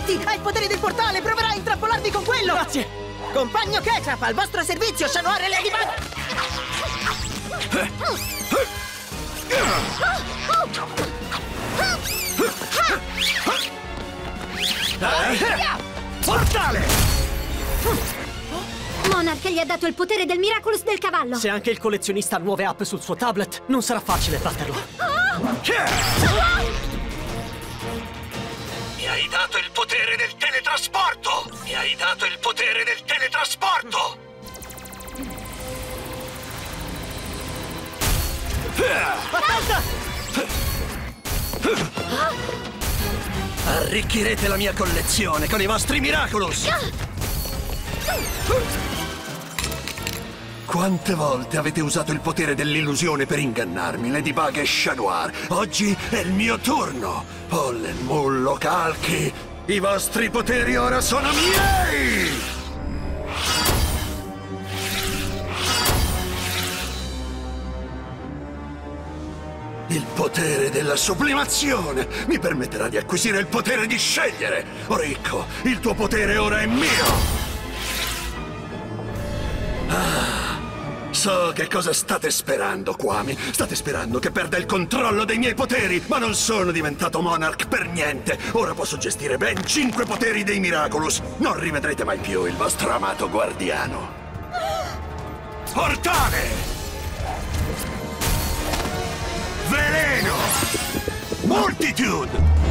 Attenti! Ha il potere del portale! Proverà a intrappolarvi con quello! Grazie! Compagno Ketchup, al vostro servizio, Chat Noir e Ladybug! Portale! Monarch gli ha dato il potere del Miraculous del cavallo. Se anche il collezionista ha nuove app sul suo tablet, non sarà facile batterlo. Mi hai dato il potere del teletrasporto! Mi hai dato il potere del teletrasporto! Attenta! Arricchirete la mia collezione con i vostri Miraculous! Quante volte avete usato il potere dell'illusione per ingannarmi, Ladybug e Chat Noir? Oggi è il mio turno! Pollen, Mullo, Calchi! I vostri poteri ora sono miei! Il potere della sublimazione mi permetterà di acquisire il potere di scegliere! Oricco, il tuo potere ora è mio! So che cosa state sperando, Kwami. State sperando che perda il controllo dei miei poteri, ma non sono diventato Monarch per niente. Ora posso gestire ben 5 poteri dei Miraculous. Non rivedrete mai più il vostro amato guardiano. Portale! Veleno! Multitude!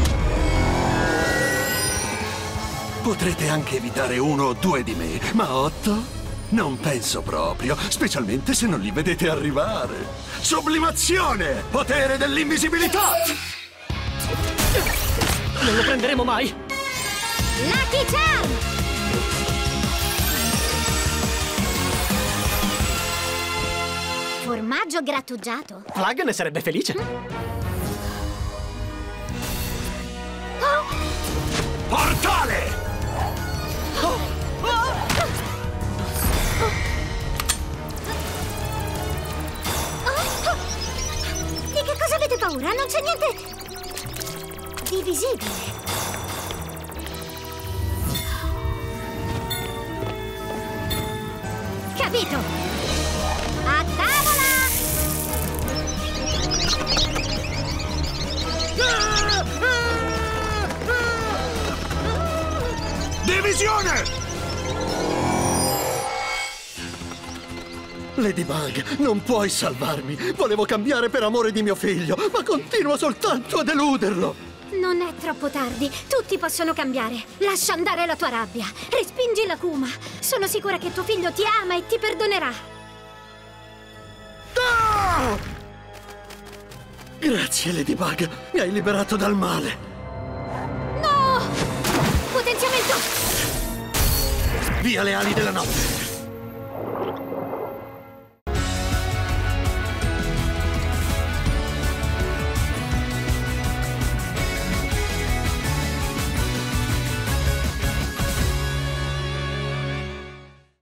Potrete anche evitare 1 o 2 di me, ma 8? Non penso proprio, specialmente se non li vedete arrivare. Sublimazione! Potere dell'invisibilità! Non lo prenderemo mai! Lucky Charm! Formaggio grattugiato. Flag ne sarebbe felice. Portale! Di che cosa avete paura? Non c'è niente di visibile. Capito! A tavola! Divisione! Ladybug, non puoi salvarmi. Volevo cambiare per amore di mio figlio, ma continuo soltanto a deluderlo. Non è troppo tardi. Tutti possono cambiare. Lascia andare la tua rabbia. Respingi l'Akuma. Sono sicura che tuo figlio ti ama e ti perdonerà. Ah! Grazie, Ladybug. Mi hai liberato dal male. No! Potenziamento! Via le ali della notte.